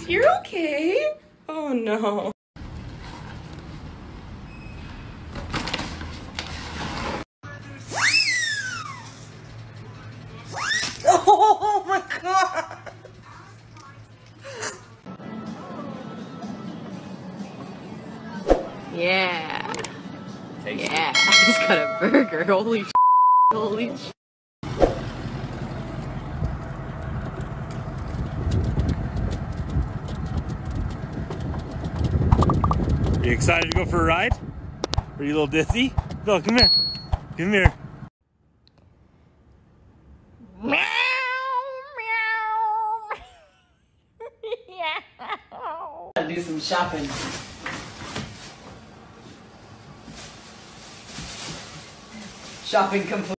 You're okay? Oh no. Oh my god! Yeah. Yeah. He's got a burger. Holy sh**. Holy sh**. Are you excited to go for a ride? Are you a little dizzy? Phil, come here. Come here. Meow, meow. Meow. Gotta do some shopping. Shopping complete.